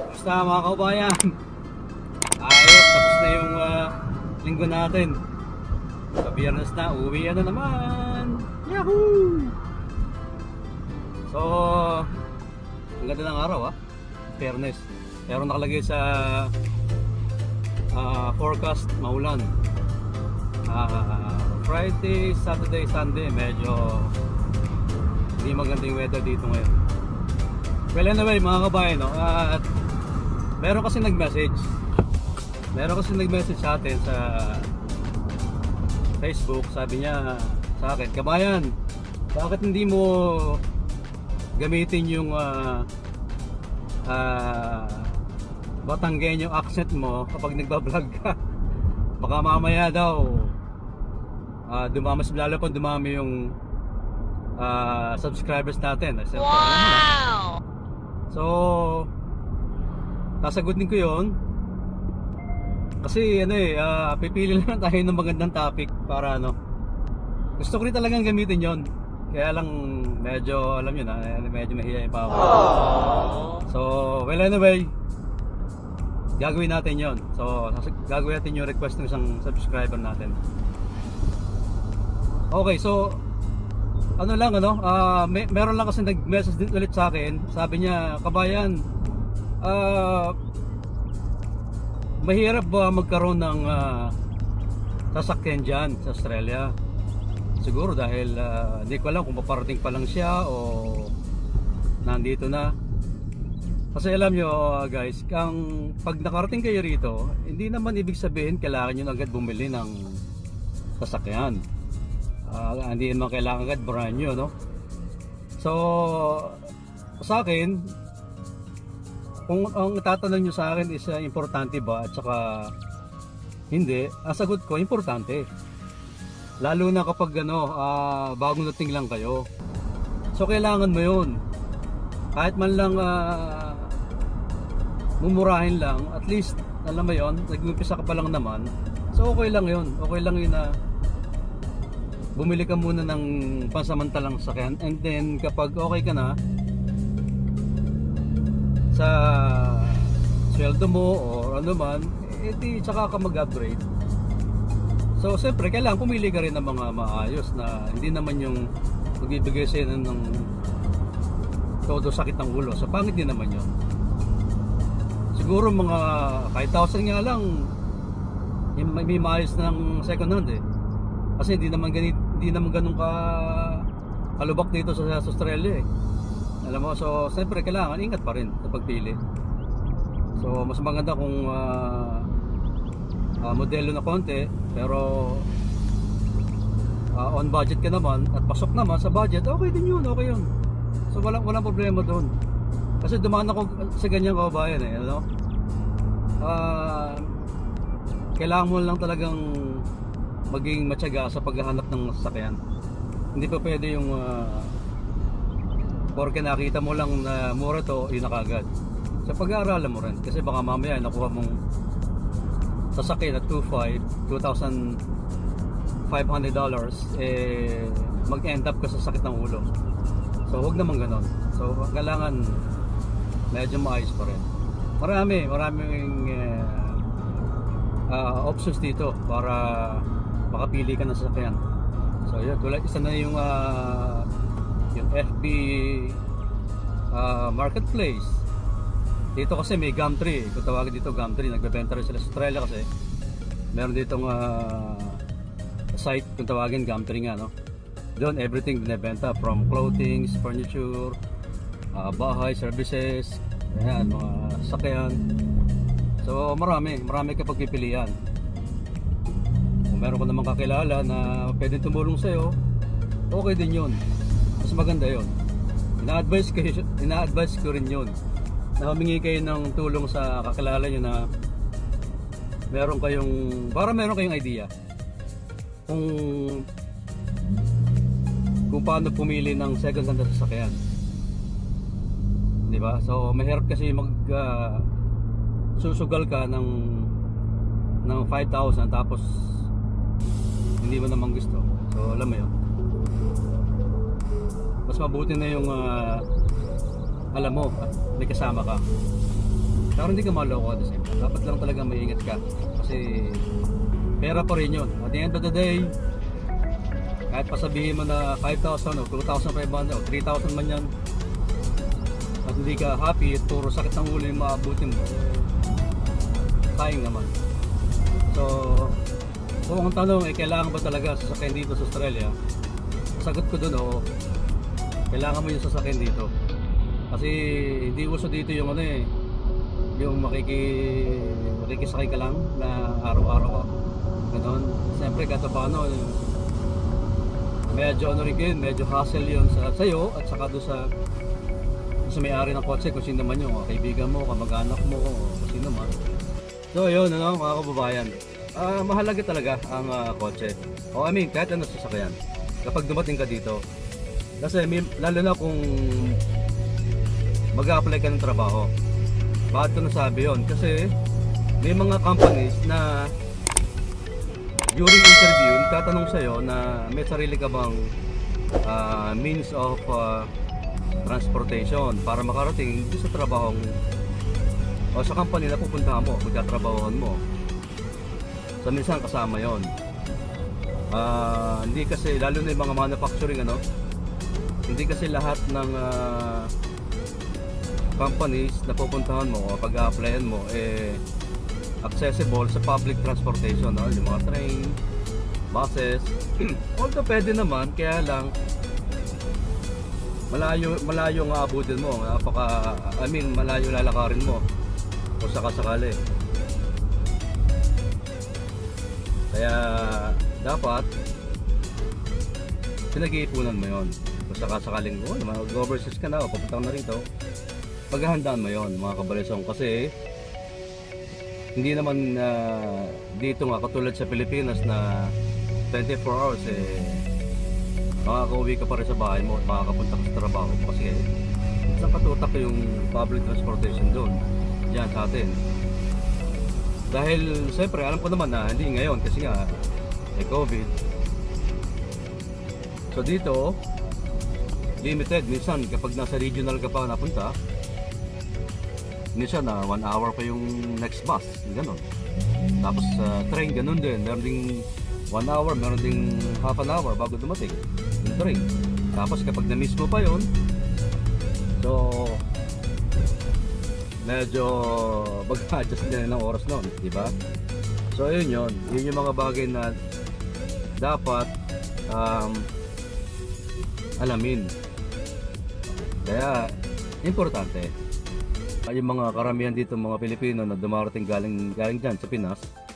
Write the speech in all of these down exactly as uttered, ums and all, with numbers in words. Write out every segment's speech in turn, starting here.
Basta mga kaubayan, ayos, tapos na yung uh, linggo natin. Sa Biyernes na, uwi na naman. Yahoo! So, ang ganda ng araw ah, fairness. Pero nakalagay sa uh, forecast, maulan. uh, Friday, Saturday, Sunday, medyo hindi magandang weather dito ngayon. Well anyway mga kabayan, no? uh, at meron kasi nag-message meron kasi nag-message sa atin sa Facebook. Sabi niya sa akin, kabayan, bakit hindi mo gamitin yung uh, uh, Batanggenyo accent mo kapag nagbablog ka? Baka mamaya daw uh, dumami, lalo pa dumami yung uh, subscribers natin. Wow! So sasagutin ko yun kasi ano eh, uh, pipili lang tayo ng magandang topic para ano, gusto ko rin talagang gamitin yon. Kaya lang medyo alam nyo na, medyo mahihayin pa ako. So well anyway, gagawin natin yon. So gagawin natin yung request ng isang subscriber natin. Okay, so ano lang ano, uh, may, meron lang kasi nag-message din ulit sa akin. Sabi niya, kabayan, uh, mahirap ba magkaroon ng uh, sasakyan dyan sa Australia? Siguro dahil uh, hindi ko alam kung paparating pa lang siya o nandito na. Kasi alam nyo uh, guys, kung pag nakarating kayo rito, hindi naman ibig sabihin kailangan nyo agad bumili ng sasakyan. Uh, hindi naman kailangan agad brand new, no? So sa akin, kung ang tatanong nyo sa akin is uh, importante ba at saka hindi, ang sagot ko importante, lalo na kapag ano, uh, bagong dating lang kayo. So kailangan mo yun, kahit man lang uh, mumurahin lang, at least alam mo yun, nag-umpisa ka pa lang naman. So okay lang yun, okay lang yun na bumili ka muna ng pansamantalang sakyan, and then kapag okay ka na sa sweldo mo o ano man, edi tsaka ka mag-upgrade. So siyempre kailangan pumili ka rin ng mga maayos na hindi naman yung magbibigay sa'yo ng todo sakit ng ulo. So pangit din naman yun. Siguro mga kahit thousand nga lang may, may maayos ng second hand eh. Kasi hindi naman ganit, hindi naman ganun ka kalubak dito sa, sa Australia eh. Alam mo, so siyempre kailangan ingat pa rin sa pagpili. So mas maganda kung uh, uh, modelo na konti pero uh, on budget ka naman at pasok naman sa budget, okay din yun, okay yun. So walang, walang problema doon. Kasi dumaan ako sa ganyan kabayan eh, ano? Uh, kailangan mo lang talagang maging matyaga sa paghahanap ng sasakyan. Hindi pa pwede yung uh, porke nakita mo lang na mura to, yun na kagad. Sa pag-aaralan mo rin, kasi baka mamaya nakuha mong sasakyan at two thousand five hundred dollars, eh mag-end up ka sa sakit ng ulo. So huwag naman ganon. So kailangan medyo maayos pa rin. Marami, maraming uh, uh, options dito para makapili ka ng sasakyan. So yun, tulad isa na yung uh, yung F B uh, marketplace. Dito kasi may Gumtree, kung tawagin dito Gumtree, nagbebenta rin sila sa Australia kasi meron ditong uh, site kung tawagin Gumtree nga, no? Doon everything binebenta from clothing, furniture, uh, bahay, services, ayan, mga sasakyan. So marami, marami ka pagpipilian. Meron ko namang kakilala na pwedeng tumulong sa'yo, okay din yun. Mas maganda yun. Ina-advise ko, ina-advise ko rin yun na humingi kayo ng tulong sa kakilala nyo na meron kayong, para meron kayong idea kung kung paano pumili ng second hand na sasakyan, diba? So mahirap kasi mag uh, susugal ka ng ng five thousand tapos hindi mo naman gusto. So alam mo yun, mas mabuti na yung uh, alam mo may kasama ka. Pero hindi ka maloko at the same time. Dapat lang talaga maingat ka. Kasi pera pa rin yun. At the end of the day, kahit pasabihin mo na five thousand o two thousand five hundred o three thousand man yan, at hindi ka happy, puro sakit ng ulo yung maabutin mo, sayang naman. So, kung ang tanong ay kailangan ba talaga sasakyan dito sa Australia, sagot ko dun, oo, kailangan mo yung sasakyan dito. Kasi hindi uso dito yung ano eh, yung makiki, makikisakay ka lang na araw-araw. Ganon. Siyempre kahit paano, medyo ano rin yun, medyo hassle yun sa sa'yo at saka doon sa sa may-ari ng kotse, kung sino man yung kaibigan mo, kamag-anak mo, o kung sino man. So yun, ano, mga kababayan, uh, mahalaga talaga ang uh, kotse. O I mean, kahit ano sasakyan kapag dumating ka dito. Kasi may, lalo na kung mag-a-apply ka ng trabaho. Bakit ko nasabi yun? Kasi may mga companies na during interview, tatanong sa'yo na may sarili ka bang uh, means of uh, transportation para makarating sa trabahong o sa company na pupuntahan mo, magtatrabahohan mo. So minsan kasama yon. Uh, hindi kasi, lalo na yung mga manufacturing, ano, hindi kasi lahat ng uh, companies na pupuntahan mo o pag-a-applyan mo eh accessible sa public transportation, no? Yung mga train, buses. Although pwede naman, kaya lang malayo malayo nga abutin mo, napaka I mean malayo lalakarin mo kung sakasakali. Kaya dapat pinag-iipunan mo yon. Kung sakasakaling oh, mag-overseas ka na o papunta na rito, paghahandaan mo yon, mga kabalisong. Kasi hindi naman uh, dito nga katulad sa Pilipinas na twenty-four hours eh makakauwi ka pa rin sa bahay mo at makakapunta ka sa trabaho kasi isang katutak yung public transportation doon dyan sa atin. Dahil siyempre alam ko naman na hindi ngayon kasi nga may COVID. So dito limited, minsan kapag nasa regional ka pa napunta, minsan na uh, one hour pa yung next bus, gano'n. Tapos uh, train gano'n din, meron ding one hour, meron ding half an hour bago dumating yung train. Tapos kapag na-miss mo pa yun, so medyo mag-adjust din ng oras nun, di ba? So yun yun, yun yung mga bagay na dapat um, alamin. Kaya importante yung mga karamihan dito mga Pilipino na dumarating galing galing dyan sa Pinas,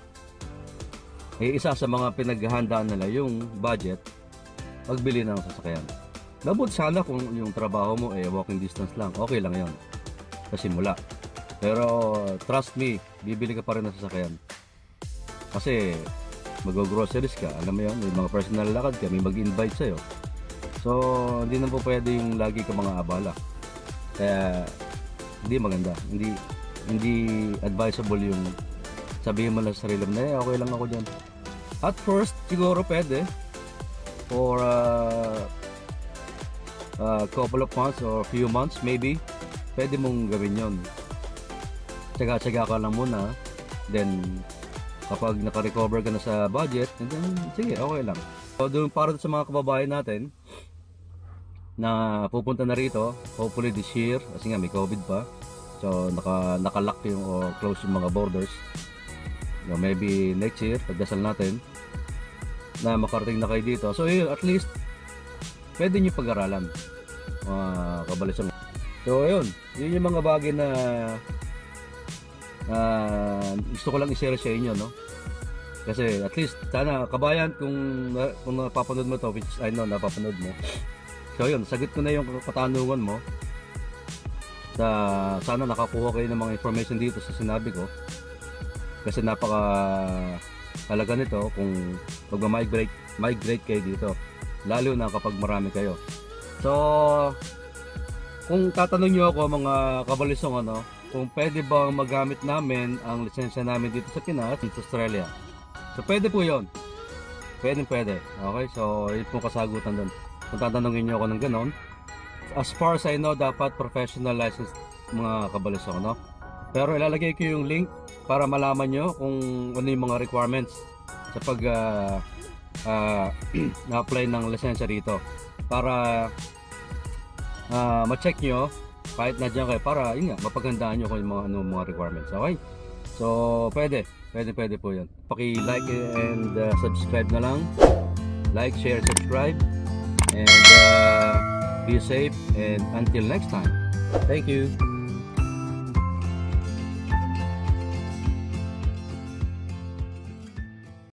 eh isa sa mga pinaghahandaan nila yung budget pagbili ng sasakyan. Mabuti sana kung yung trabaho mo eh walking distance lang, okay lang yon sa simula. Pero trust me, bibili ka pa rin ng sasakyan kasi mag-groceries ka, alam mo yun, may mga personal lakad ka, may mag-invite sa'yo. So hindi na po pwede yung lagi ka mga abala. Kaya hindi maganda, hindi hindi advisable yung sabihin mo lang sa sarili mo na eh, okay lang ako dyan. At first siguro pwede for uh, a couple of months or few months maybe, pwede mong gawin yon. Tsaga-tsaga ka lang muna, then kapag naka-recover ka na sa budget, then sige, okay lang. So doon para sa mga kababayan natin na pupunta na rito, hopefully this year, kasi nga may COVID pa, so naka, naka-lock yung o close yung mga borders. So, maybe next year, pagdasal natin na makarating na kayo dito. So yun, at least pwede nyo pag-aralan, mga kabalisang. So yun, yun yung mga bagay na uh, gusto ko lang i-share sa inyo, no? Kasi at least sana kabayan, kung, kung napapanood mo to, which I know napapanood mo. So yun, sagot ko na yung katanungan mo. Sa, sana nakakuha kayo ng mga information dito sa sinabi ko. Kasi napaka halaga nito kung mag-migrate migrate kayo dito. Lalo na kapag marami kayo. So, kung tatanong nyo ako mga kabalisong, ano, kung pwede bang magamit namin ang lisensya namin dito sa Pinas, dito sa Australia. So pwede po yun. Pwede pwede. Okay, so yun po kasagutan doon. Kung tatanungin nyo ako ng ganon, as far as I know, dapat professional license mga kabalisong, no? Pero ilalagay ko yung link para malaman nyo kung ano yung mga requirements sa pag uh, uh, na-apply ng lisensya rito. Para uh, ma-check nyo kahit na dyan kayo, para yun nga, mapaghandaan nyo kung yung mga, ano, mga requirements. Okay? So, pwede. Pwede, pwede po yun. Paki-like and uh, subscribe na lang. Like, share, subscribe. And uh, be safe. And until next time. Thank you.